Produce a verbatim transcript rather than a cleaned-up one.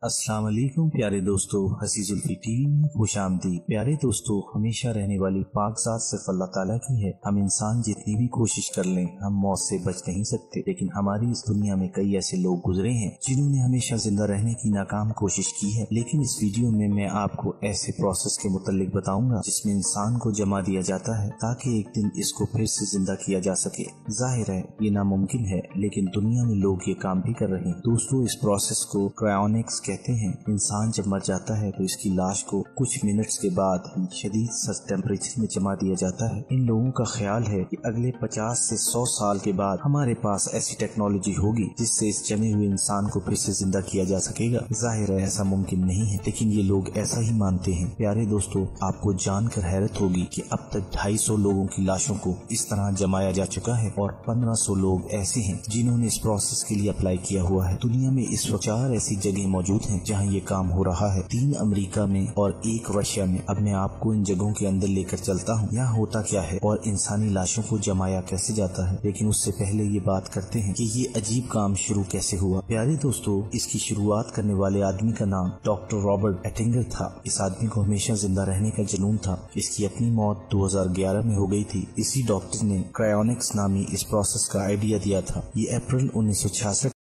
अस्सलाम वालेकुम प्यारे दोस्तों, हसी जुल्फी टीवी में खुश आमदीद। प्यारे दोस्तों, हमेशा रहने वाली पाक ज़ात सिर्फ अल्लाह ताला की है। हम इंसान जितनी भी कोशिश कर लें, हम मौत से बच नहीं सकते। लेकिन हमारी इस दुनिया में कई ऐसे लोग गुजरे हैं जिन्होंने हमेशा जिंदा रहने की नाकाम कोशिश की है। लेकिन इस वीडियो में मैं आपको ऐसे प्रोसेस के मुतालिक बताऊंगा जिसमें इंसान को जमा दिया जाता है ताकि एक दिन इसको फिर से जिंदा किया जा सके। जाहिर है ये नामुमकिन है, लेकिन दुनिया में लोग ये काम भी कर रहे हैं। दोस्तों, इस प्रोसेस को क्रायोनिक्स कहते हैं। इंसान जब मर जाता है तो इसकी लाश को कुछ मिनट्स के बाद ही शदीद सख्त टेम्परेचर में जमा दिया जाता है। इन लोगों का ख्याल है कि अगले पचास से सौ साल के बाद हमारे पास ऐसी टेक्नोलॉजी होगी जिससे इस जमे हुए इंसान को फिर से जिंदा किया जा सकेगा। जाहिर है ऐसा मुमकिन नहीं है, लेकिन ये लोग ऐसा ही मानते हैं। प्यारे दोस्तों, आपको जानकर हैरत होगी कि अब तक ढाई सौ लोगों की लाशों को इस तरह जमाया जा चुका है और पंद्रह सौ लोग ऐसे हैं जिन्होंने इस प्रोसेस के लिए अप्लाई किया हुआ है। दुनिया में इस वक्त चार ऐसी जगह मौजूद हैं जहां ये काम हो रहा है, तीन अमेरिका में और एक रशिया में। अब मैं आपको इन जगहों के अंदर लेकर चलता हूँ। यहाँ होता क्या है और इंसानी लाशों को जमाया कैसे जाता है। लेकिन उससे पहले ये बात करते हैं कि ये अजीब काम शुरू कैसे हुआ। प्यारे दोस्तों, इसकी शुरुआत करने वाले आदमी का नाम डॉक्टर रॉबर्ट एटिंगर था। इस आदमी को हमेशा जिंदा रहने का जुनून था। इसकी अपनी मौत दो हज़ार ग्यारह में हो गई थी। इसी डॉक्टर ने क्रायोनिक्स नामी इस प्रोसेस का आइडिया दिया था। ये अप्रैल उन्नीस सौ छियासठ